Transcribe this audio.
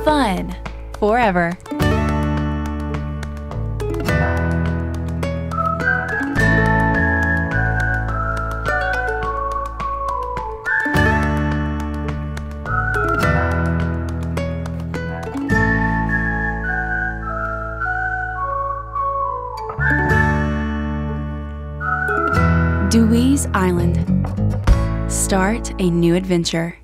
Fun forever. Dewees Island. Start a new adventure.